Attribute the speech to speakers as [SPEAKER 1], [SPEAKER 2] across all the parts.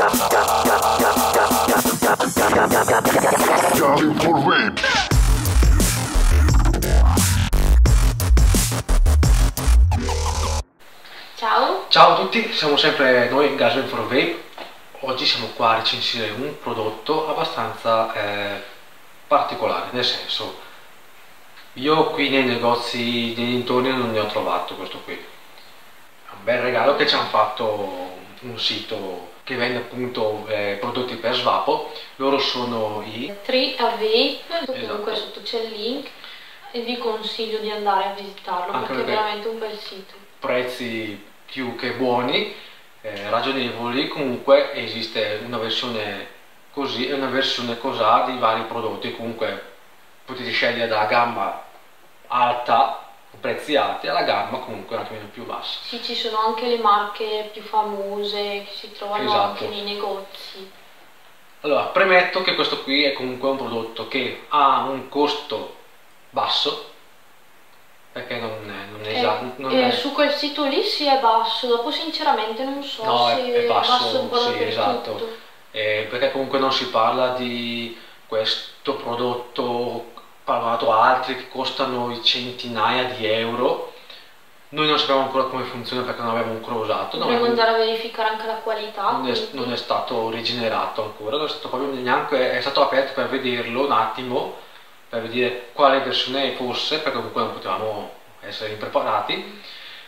[SPEAKER 1] Ciao!
[SPEAKER 2] Ciao a tutti, siamo sempre noi Gaswin for Vape. Oggi siamo qua a recensire un prodotto abbastanza particolare, nel senso, io qui nei negozi nei dintorni non ne ho trovato questo qui. È un bel regalo che ci hanno fatto un sito che vende appunto prodotti per svapo. Loro sono i
[SPEAKER 1] 3AVAPE, comunque
[SPEAKER 2] Esatto.
[SPEAKER 1] sotto c'è il link e vi consiglio di andare a visitarlo
[SPEAKER 2] Anche
[SPEAKER 1] perché è
[SPEAKER 2] perché
[SPEAKER 1] veramente un bel sito.
[SPEAKER 2] prezzi più che buoni, ragionevoli. Comunque esiste una versione così e una versione cosà di vari prodotti. Comunque potete scegliere dalla gamma alta, prezzi alti, alla gamma comunque un attimino più bassa.
[SPEAKER 1] Sì, ci sono anche le marche più famose che si trovano
[SPEAKER 2] Esatto.
[SPEAKER 1] anche nei negozi.
[SPEAKER 2] Allora, premetto che questo qui è comunque un prodotto che ha un costo basso, perché non è esatto.
[SPEAKER 1] Su quel sito lì sì è basso, dopo sinceramente non so
[SPEAKER 2] No,
[SPEAKER 1] se
[SPEAKER 2] è basso,
[SPEAKER 1] un po'
[SPEAKER 2] sì,
[SPEAKER 1] dappertutto.
[SPEAKER 2] esatto. Perché comunque non si parla di questo prodotto paragonato a altri che costano centinaia di euro. Noi non sappiamo ancora come funziona perché non l'abbiamo ancora usato.
[SPEAKER 1] Dovremmo andare a verificare anche la qualità.
[SPEAKER 2] Non è stato rigenerato ancora, non è stato proprio neanche, è stato aperto per vederlo un attimo, per vedere quale versione fosse, perché comunque non potevamo essere impreparati.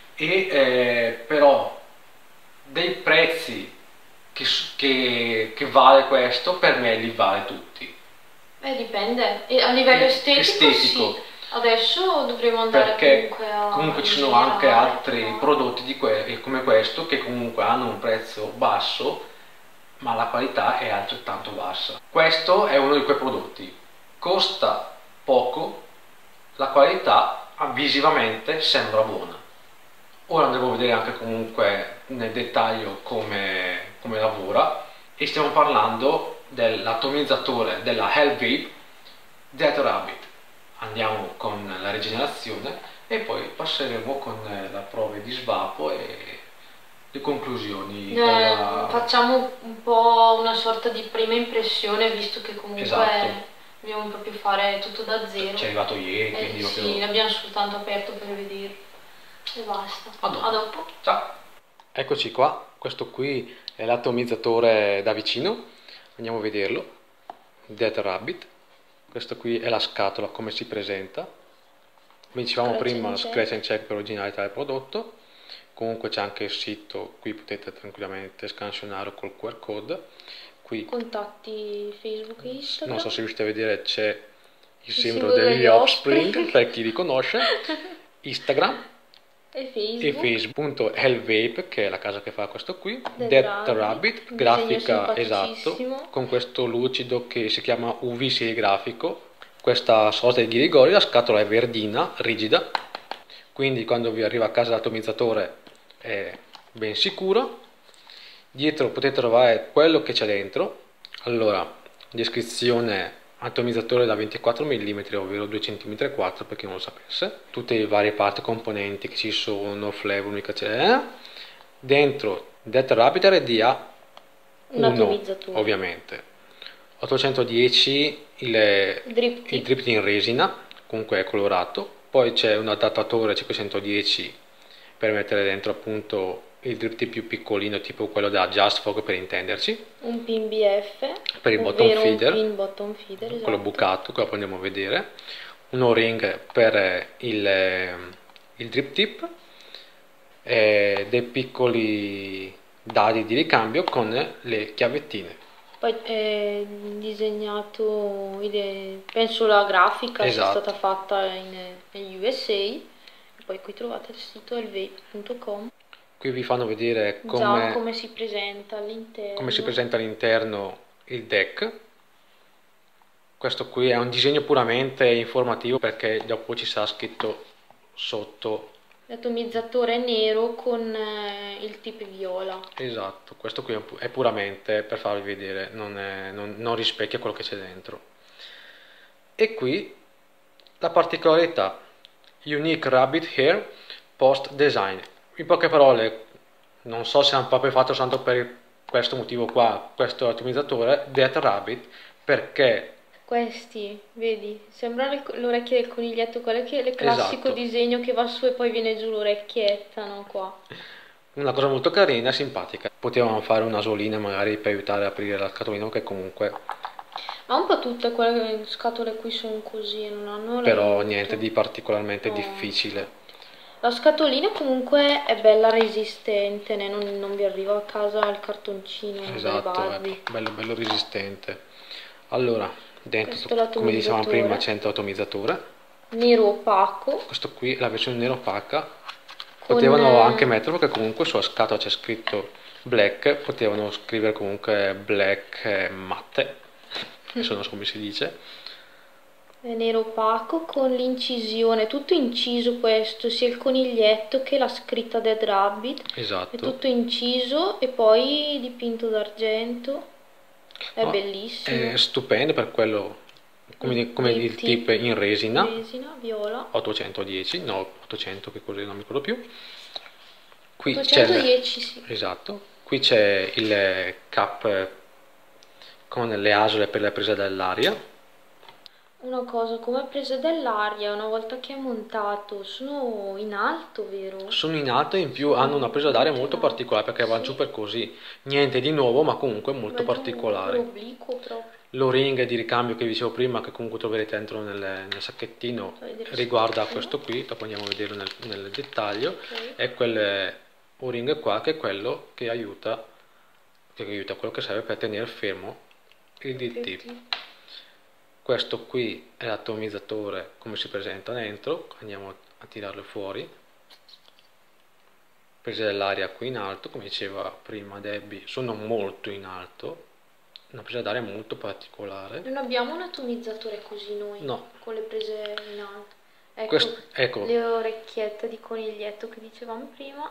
[SPEAKER 2] Però dei prezzi che vale questo, per me li vale tutti.
[SPEAKER 1] Dipende, e a livello estetico sì. Adesso dovremo andare
[SPEAKER 2] perché
[SPEAKER 1] comunque
[SPEAKER 2] ci sono anche altri prodotti come questo che comunque hanno un prezzo basso, ma la qualità è altrettanto bassa. Questo è uno di quei prodotti, costa poco, la qualità visivamente sembra buona. Ora andremo a vedere anche comunque nel dettaglio come lavora, e stiamo parlando dell'atomizzatore della Hellvape Death Rabbit. Andiamo con la rigenerazione e poi passeremo con la prova di svapo e le conclusioni.
[SPEAKER 1] Facciamo un po' una sorta di prima impressione, visto che comunque
[SPEAKER 2] esatto.
[SPEAKER 1] Dobbiamo proprio fare tutto da zero.
[SPEAKER 2] Ci è arrivato ieri, quindi
[SPEAKER 1] sì, l'abbiamo soltanto aperto per vedere e basta. A dopo.
[SPEAKER 2] Ciao. Eccoci qua, questo qui è l'atomizzatore da vicino, andiamo a vederlo. Death Rabbit. Questo qui è la scatola, come si presenta. Come dicevamo prima, scratch and check per originalità del prodotto. Comunque c'è anche il sito, qui potete tranquillamente scansionare col QR code. Qui
[SPEAKER 1] contatti Facebook e Instagram.
[SPEAKER 2] Non so se riuscite a vedere, c'è il simbolo degli Offspring per chi li conosce. Instagram
[SPEAKER 1] e
[SPEAKER 2] Facebook.hellvape, che è la casa che fa questo qui. Death Rabbit, grafica, esatto, con questo lucido che si chiama UV serigrafico. Questa sorta di ghirigori, la scatola è verdina, rigida, quindi quando vi arriva a casa l'atomizzatore è ben sicuro. Dietro potete trovare quello che c'è dentro. Allora, descrizione: atomizzatore da 24 mm, ovvero 2 cm e 4 per chi non lo sapesse. Tutte le varie parti componenti che ci sono, flavor, mica c'è. Dentro Death Rabbit RDA 1, ovviamente. 810 il drip in resina, comunque è colorato. Poi c'è un adattatore 510 per mettere dentro appunto il drip tip più piccolino, tipo quello da Just Fog per intenderci.
[SPEAKER 1] Un pin BF
[SPEAKER 2] per il bottom feeder,
[SPEAKER 1] esatto.
[SPEAKER 2] Quello bucato, che lo andiamo a vedere. Un O-ring per il drip tip, dei piccoli dadi di ricambio con le chiavettine.
[SPEAKER 1] Poi è disegnato, penso la grafica sia stata fatta negli USA. E poi qui trovate il sito hellvape.com.
[SPEAKER 2] Qui vi fanno vedere
[SPEAKER 1] come si presenta all'interno.
[SPEAKER 2] Il deck. Questo qui è un disegno puramente informativo, perché dopo ci sarà scritto sotto.
[SPEAKER 1] L'atomizzatore è nero con il tip viola.
[SPEAKER 2] Esatto, questo qui è puramente per farvi vedere, non rispecchia quello che c'è dentro. E qui la particolarità: Unique Rabbit Hair Post Design. In poche parole, non so se hanno proprio fatto tanto per questo motivo qua, questo atomizzatore Death Rabbit, perché
[SPEAKER 1] questi, vedi, sembra le orecchie del coniglietto, quelle che il classico
[SPEAKER 2] esatto,
[SPEAKER 1] disegno che va su e poi viene giù l'orecchietta, no? Qua.
[SPEAKER 2] una cosa molto carina e simpatica. Potevamo fare una solina magari per aiutare a aprire la scatolina, che comunque
[SPEAKER 1] Ma un po' tutte quelle scatole qui sono così, non hanno
[SPEAKER 2] però
[SPEAKER 1] l'aiuto.
[SPEAKER 2] niente di particolarmente
[SPEAKER 1] No,
[SPEAKER 2] difficile.
[SPEAKER 1] infatti. La scatolina comunque è bella resistente, non vi arriva a casa il cartoncino dai
[SPEAKER 2] Esatto,
[SPEAKER 1] Barbie.
[SPEAKER 2] bello, bello resistente. Allora, dentro,
[SPEAKER 1] Questo è
[SPEAKER 2] come dicevamo prima,
[SPEAKER 1] l'atomizzatore.
[SPEAKER 2] c'è il atomizzatore.
[SPEAKER 1] Nero opaco.
[SPEAKER 2] Questo qui è la versione nero opaca.
[SPEAKER 1] Con
[SPEAKER 2] Potevano anche metterlo, perché comunque sulla scatola c'è scritto black, potevano scrivere comunque black matte, adesso non so come si dice.
[SPEAKER 1] è nero opaco con l'incisione, tutto inciso questo, sia il coniglietto che la scritta Dead Rabbit.
[SPEAKER 2] Esatto.
[SPEAKER 1] È tutto inciso e poi dipinto d'argento. È bellissimo.
[SPEAKER 2] È stupendo per quello, come il tip in resina.
[SPEAKER 1] Resina, viola.
[SPEAKER 2] 810, no, 800 che cos'è, non mi ricordo più. Qui
[SPEAKER 1] 810, sì.
[SPEAKER 2] Esatto. Qui c'è il cap con le asole per la presa dell'aria.
[SPEAKER 1] Una cosa, come prese dell'aria, una volta che è montato, sono in alto, vero?
[SPEAKER 2] Sono in alto e in più hanno una presa d'aria molto particolare, perché vanno giù per così. Niente di nuovo, ma comunque molto particolare.
[SPEAKER 1] Obliquo proprio.
[SPEAKER 2] L'O-ring di ricambio che vi dicevo prima, che comunque troverete dentro nel sacchettino, riguarda questo qui, dopo andiamo a vedere nel dettaglio.
[SPEAKER 1] Okay.
[SPEAKER 2] È quel O-ring qua, che è quello che aiuta, quello che serve per tenere fermo il DT. Questo qui è l'atomizzatore, come si presenta dentro. Andiamo a tirarlo fuori. Prese dell'aria qui in alto, come diceva prima Debbie, sono molto in alto. Una presa d'aria molto particolare.
[SPEAKER 1] Non abbiamo un atomizzatore così noi,
[SPEAKER 2] no,
[SPEAKER 1] con le prese in alto.
[SPEAKER 2] Ecco,
[SPEAKER 1] le orecchiette di coniglietto che dicevamo prima.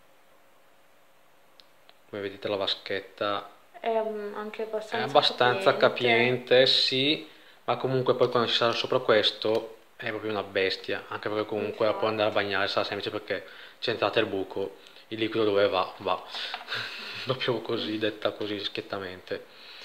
[SPEAKER 2] Come vedete la vaschetta
[SPEAKER 1] è anche
[SPEAKER 2] abbastanza capiente, sì, ma comunque poi quando ci sarà sopra questo è proprio una bestia, anche perché comunque la può andare a bagnare, sarà semplice, perché centrate il buco, il liquido dove va, proprio così, detta così schiettamente.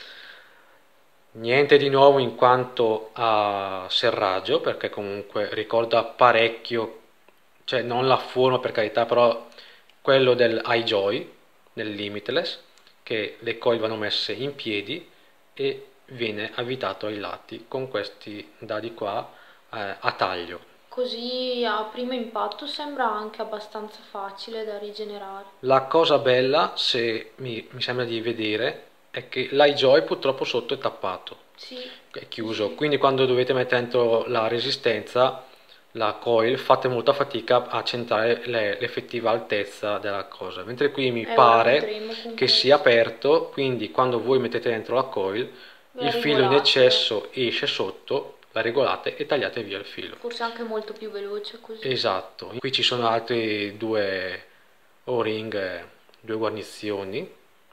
[SPEAKER 2] Niente di nuovo in quanto a serraggio, perché comunque ricorda parecchio, cioè non la forma per carità, però quello del iJoy, del Limitless, che le coil vanno messe in piedi e viene avvitato ai lati con questi dadi qua a taglio.
[SPEAKER 1] Così a primo impatto sembra anche abbastanza facile da rigenerare.
[SPEAKER 2] La cosa bella, se mi sembra di vedere, è che l'iJoy purtroppo sotto è tappato,
[SPEAKER 1] sì,
[SPEAKER 2] è chiuso, quindi quando dovete mettere dentro la resistenza, la coil, fate molta fatica a centrare l'effettiva altezza della cosa, mentre qui mi pare che sia aperto, quindi quando voi mettete dentro la coil, il filo in eccesso esce sotto, la regolate e tagliate via il filo.
[SPEAKER 1] Forse anche molto più veloce così.
[SPEAKER 2] Esatto, qui ci sono altri due O-ring, due guarnizioni.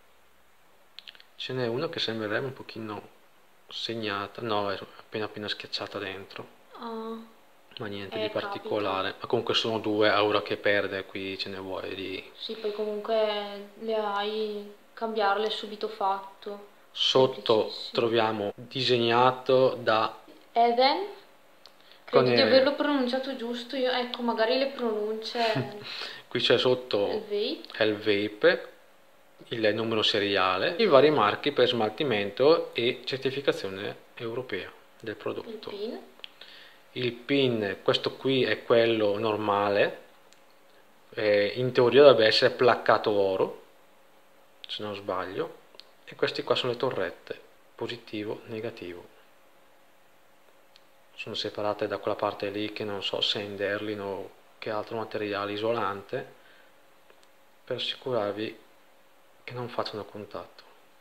[SPEAKER 2] Ce n'è una che sembrerebbe un pochino segnata, no, è appena schiacciata dentro, ma niente di particolare. Capita. Ma comunque sono due, a ora che perde qui ce ne vuoi di...
[SPEAKER 1] Sì, poi comunque le hai, cambiarle subito fatto.
[SPEAKER 2] Sotto troviamo disegnato da
[SPEAKER 1] Eden, credo di averlo pronunciato giusto, ecco, magari le pronunce.
[SPEAKER 2] Qui c'è sotto il vape, il numero seriale, i vari marchi per smaltimento e certificazione europea del prodotto. Il pin, questo qui è quello normale, in teoria dovrebbe essere placcato oro, se non sbaglio, e questi qua sono le torrette, positivo, negativo. Sono separate da quella parte lì che non so se è in Derlin o che altro materiale isolante, per assicurarvi che non facciano contatto.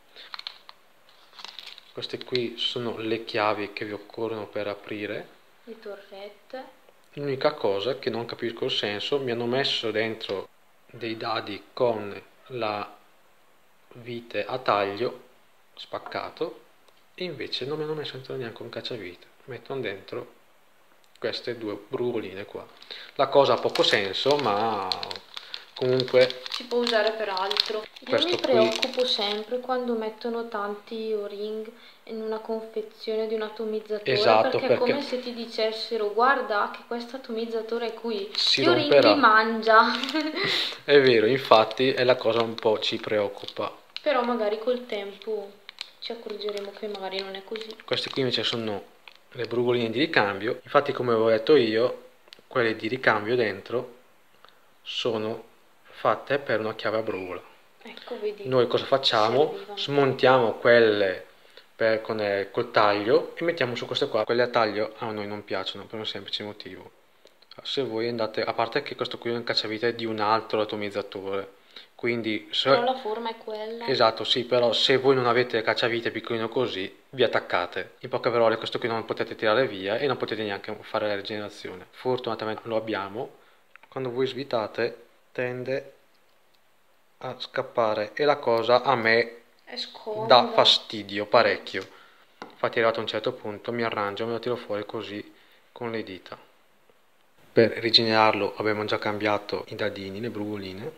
[SPEAKER 2] Queste qui sono le chiavi che vi occorrono per aprire
[SPEAKER 1] le torrette.
[SPEAKER 2] L'unica cosa che non capisco il senso, mi hanno messo dentro dei dadi con la vite a taglio spaccato e invece non mi hanno messo dentro neanche un cacciavite, mettono dentro queste due brugoline qua. La cosa ha poco senso, ma Comunque
[SPEAKER 1] si può usare per altro. Io mi preoccupo sempre quando mettono tanti O-ring in una confezione di un atomizzatore,
[SPEAKER 2] esatto,
[SPEAKER 1] perché è come se ti dicessero: guarda che questo atomizzatore qui
[SPEAKER 2] si
[SPEAKER 1] gli O-ring li mangia.
[SPEAKER 2] È vero, infatti è la cosa un po' ci preoccupa.
[SPEAKER 1] Però magari col tempo ci accorgeremo che magari non è così.
[SPEAKER 2] Queste qui invece sono le brugoline di ricambio. Infatti, come avevo detto io, quelle di ricambio dentro sono fatte per una chiave a brugola.
[SPEAKER 1] Ecco, vedi.
[SPEAKER 2] Noi cosa facciamo? Smontiamo quelle col taglio e mettiamo su queste qua. Quelle a taglio a noi non piacciono per un semplice motivo. Se voi andate, a parte che questo qui è un cacciavite di un altro atomizzatore, quindi
[SPEAKER 1] però la forma è quella.
[SPEAKER 2] Esatto, sì, però se voi non avete il cacciavite piccolino così, vi attaccate. In poche parole, questo qui non potete tirare via e non potete neanche fare la rigenerazione. Fortunatamente lo abbiamo. Quando voi svitate tende a scappare e la cosa a me dà fastidio parecchio. Infatti arrivato a un certo punto mi arrangio, me lo tiro fuori così con le dita. Per rigenerarlo abbiamo già cambiato i dadini, le brugoline.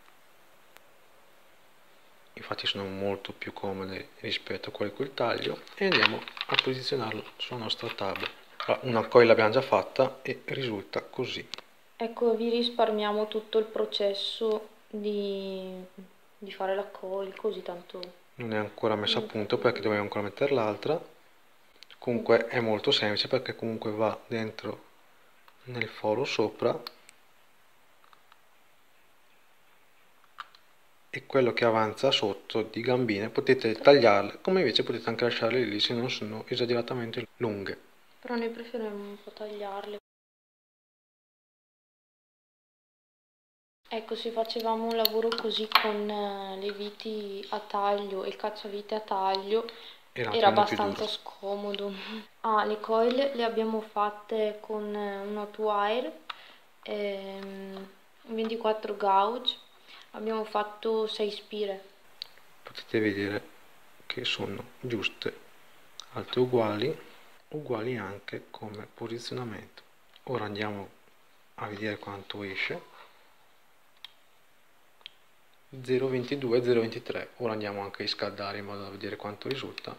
[SPEAKER 2] Infatti sono molto più comode rispetto a quelle col taglio, e andiamo a posizionarlo sulla nostra tab. Una coil l'abbiamo già fatta e risulta così.
[SPEAKER 1] Ecco, vi risparmiamo tutto il processo di fare la coil, così tanto
[SPEAKER 2] non è ancora messa a punto perché dobbiamo ancora mettere l'altra. Comunque è molto semplice perché comunque va dentro nel foro sopra e quello che avanza sotto di gambine potete tagliarle, come invece potete anche lasciarle lì se non sono esageratamente lunghe.
[SPEAKER 1] Però noi preferiamo un po' tagliarle. Ecco, se facevamo un lavoro così con le viti a taglio e il cacciavite a taglio era abbastanza scomodo. Le coil le abbiamo fatte con un hot wire, 24 gauge, abbiamo fatto 6 spire.
[SPEAKER 2] Potete vedere che sono giuste, alte uguali anche come posizionamento. Ora andiamo a vedere quanto esce. 0,22 0,23. Ora andiamo anche a riscaldare in modo da vedere quanto risulta.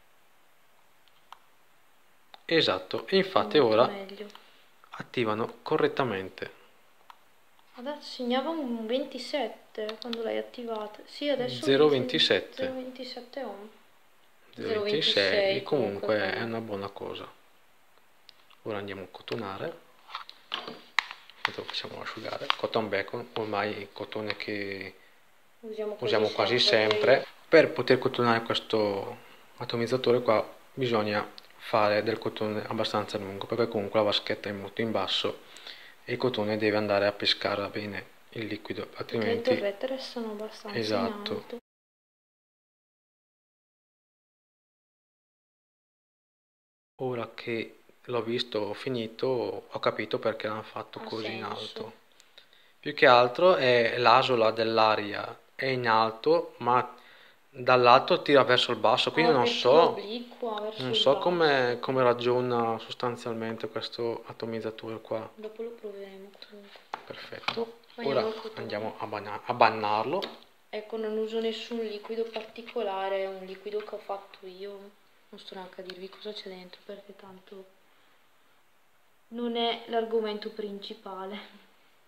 [SPEAKER 2] Esatto, e infatti ora attivano correttamente.
[SPEAKER 1] Adesso segnava un 27 quando l'hai attivata. Sì, adesso
[SPEAKER 2] 0,27
[SPEAKER 1] 0,27 ohm.
[SPEAKER 2] 0,26 comunque è una buona cosa. Ora andiamo a cotonare. Lo facciamo asciugare. Cotton bacon, ormai il cotone che usiamo quasi sempre. Per poter cotonare questo atomizzatore qua bisogna fare del cotone abbastanza lungo, perché comunque la vaschetta è molto in basso e il cotone deve andare a pescare bene il liquido, altrimenti...
[SPEAKER 1] Le torrette restano abbastanza in alto.
[SPEAKER 2] Ora che l'ho visto, ho finito, ho capito perché l'hanno fatto così in alto. Più che altro è l'asola dell'aria è in alto, ma dall'alto tira verso il basso, quindi non so come ragiona sostanzialmente questo atomizzatore qua.
[SPEAKER 1] Dopo lo proveremo comunque.
[SPEAKER 2] Perfetto. Ora andiamo a bannarlo.
[SPEAKER 1] Ecco, non uso nessun liquido particolare, è un liquido che ho fatto io. Non sto neanche a dirvi cosa c'è dentro perché tanto non è l'argomento principale.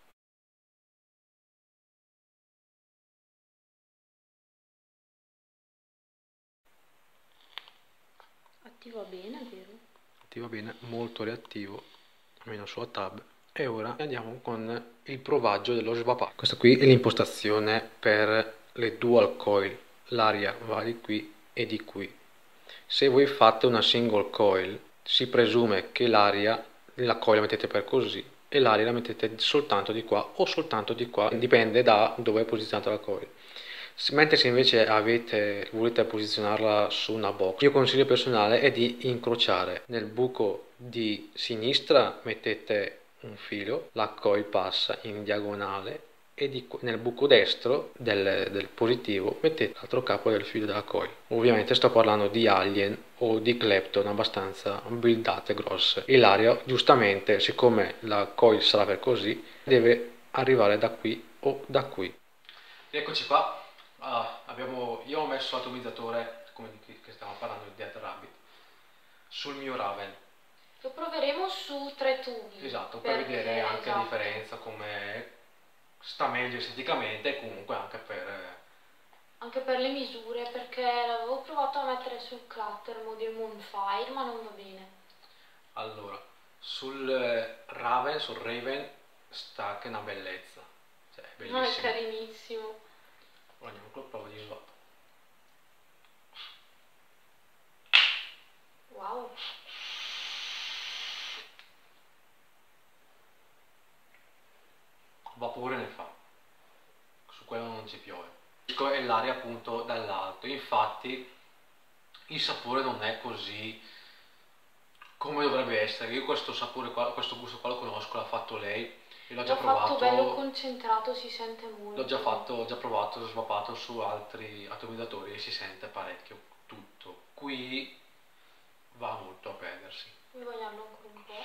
[SPEAKER 1] Attiva bene, vero?
[SPEAKER 2] Attiva bene, molto reattivo, almeno sulla tab. E ora andiamo con il provaggio dello svapà. Questa qui è l'impostazione per le dual coil. L'aria va di qui e di qui. Se voi fate una single coil, si presume che l'aria, la coil la mettete per così e l'aria la mettete soltanto di qua o soltanto di qua, dipende da dove è posizionata la coil. Mentre se invece volete posizionarla su una box, il mio consiglio personale è di incrociare. Nel buco di sinistra mettete un filo, la coil passa in diagonale e nel buco destro del positivo mettete l'altro capo del filo della coil. Ovviamente sto parlando di Alien o di Klepton abbastanza buildate grosse, e l'aria giustamente, siccome la coil sarà per così, deve arrivare da qui o da qui. Eccoci qua. Io ho messo l'atomizzatore, come di che stiamo parlando, di Dead Rabbit, sul mio Raven.
[SPEAKER 1] Lo proveremo su 3 tubi.
[SPEAKER 2] Esatto, per vedere anche la differenza, come sta meglio esteticamente e comunque anche per
[SPEAKER 1] le misure, perché l'avevo provato a mettere sul Clutter Mode Moonfire, ma non va bene.
[SPEAKER 2] Allora, sul Raven sta che è una bellezza, cioè è bellissimo.
[SPEAKER 1] No, è carinissimo.
[SPEAKER 2] Ora andiamo con la prova di swap.
[SPEAKER 1] Wow.
[SPEAKER 2] Vapore ne fa, su quello non ci piove. È l'aria appunto dall'alto, infatti il sapore non è così come dovrebbe essere. Io questo sapore qua, questo gusto qua lo conosco, l'ha fatto lei e l'ho già provato.
[SPEAKER 1] L'ho fatto bello concentrato, si sente molto.
[SPEAKER 2] L'ho già provato, svapato su altri atomizzatori e si sente parecchio tutto. Qui va molto a perdersi.
[SPEAKER 1] Voglio ancora un po'.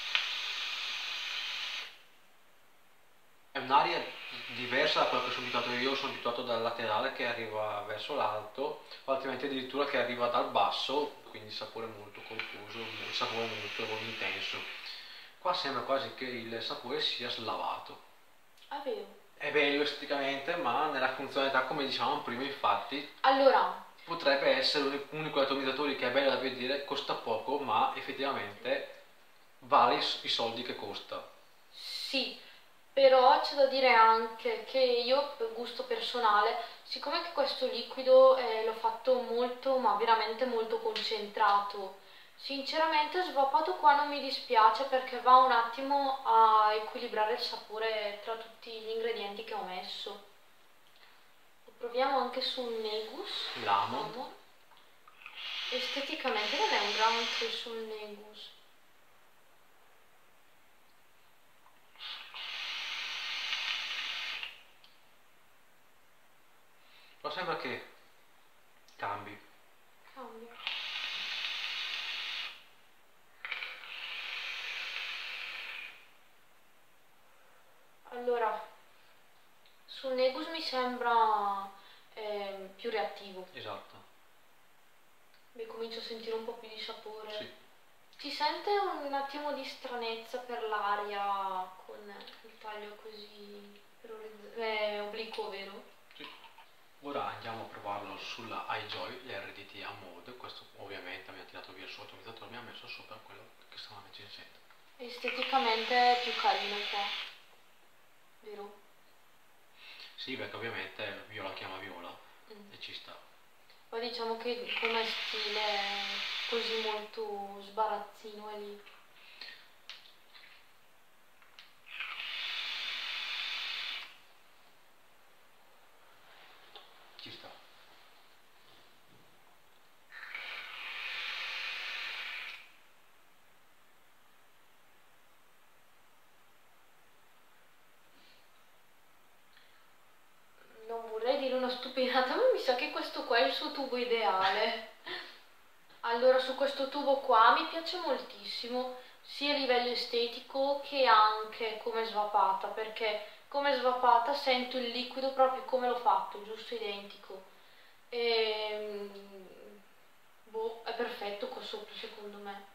[SPEAKER 2] È un'aria diversa da quella che sono abituato io, sono abituato dal laterale che arriva verso l'alto, o altrimenti addirittura che arriva dal basso, quindi il sapore molto confuso, il sapore molto intenso. Qua sembra quasi che il sapore sia slavato.
[SPEAKER 1] Ah, vero?
[SPEAKER 2] È bello esteticamente, ma nella funzionalità, come dicevamo prima, infatti,
[SPEAKER 1] allora,
[SPEAKER 2] potrebbe essere l'unico atomizzatore che è bello da vedere, costa poco, ma effettivamente vale i soldi che costa.
[SPEAKER 1] Sì. Però c'è da dire anche che io, per gusto personale, siccome che questo liquido l'ho fatto molto, ma veramente molto concentrato, sinceramente svapato qua non mi dispiace perché va un attimo a equilibrare il sapore tra tutti gli ingredienti che ho messo. Lo proviamo anche sul Negus.
[SPEAKER 2] L'amo.
[SPEAKER 1] Esteticamente non è un granché sul Negus.
[SPEAKER 2] Ma sembra che cambi.
[SPEAKER 1] Allora, sul Negus mi sembra più reattivo.
[SPEAKER 2] Esatto.
[SPEAKER 1] Beh, comincio a sentire un po' più di sapore.
[SPEAKER 2] Sì.
[SPEAKER 1] Si sente un attimo di stranezza per l'aria con il taglio così obliquo, vero?
[SPEAKER 2] Sì. Ora andiamo a provarlo sulla iJoy, l'RDTA Mode. Questo ovviamente mi ha tirato via il suo atomizzatore, mi ha messo sopra quello che stava recensendo.
[SPEAKER 1] Esteticamente è più carino qua, vero?
[SPEAKER 2] Sì, perché ovviamente Viola chiama Viola e ci sta.
[SPEAKER 1] Poi diciamo che come stile è così molto sbarazzino è lì.
[SPEAKER 2] Ci sta.
[SPEAKER 1] Non vorrei dire una stupidata, ma mi sa che questo qua è il suo tubo ideale. Allora, su questo tubo qua mi piace moltissimo, sia a livello estetico che anche come svapata, perché come svapata sento il liquido proprio come l'ho fatto, giusto identico. Boh, è perfetto qua sotto secondo me.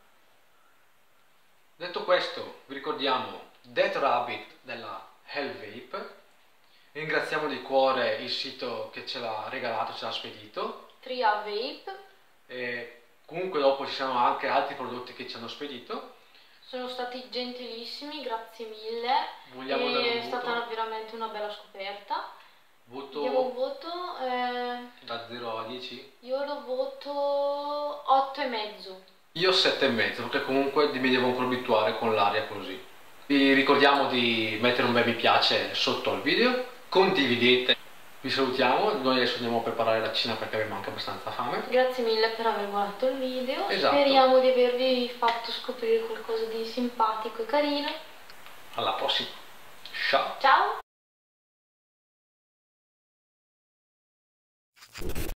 [SPEAKER 2] Detto questo, vi ricordiamo Dead Rabbit della Hell Vape. Ringraziamo di cuore il sito che ce l'ha regalato, ce l'ha spedito.
[SPEAKER 1] Tria Vape.
[SPEAKER 2] E comunque dopo ci sono anche altri prodotti che ci hanno spedito.
[SPEAKER 1] Sono stati gentilissimi, grazie mille.
[SPEAKER 2] Vogliamo dare un voto?
[SPEAKER 1] È stata veramente una bella scoperta.
[SPEAKER 2] Voto?
[SPEAKER 1] Diamo un voto.
[SPEAKER 2] Da 0 a 10?
[SPEAKER 1] Io lo voto 8,5.
[SPEAKER 2] Io 7,5, perché comunque mi devo ancora abituare con l'aria così. Vi ricordiamo di mettere un bel mi piace sotto al video, condividete. Vi salutiamo, noi adesso andiamo a preparare la cena perché abbiamo anche abbastanza fame.
[SPEAKER 1] Grazie mille per aver guardato il video,
[SPEAKER 2] esatto.
[SPEAKER 1] Speriamo di avervi fatto scoprire qualcosa di simpatico e carino.
[SPEAKER 2] Alla prossima, ciao!
[SPEAKER 1] Ciao!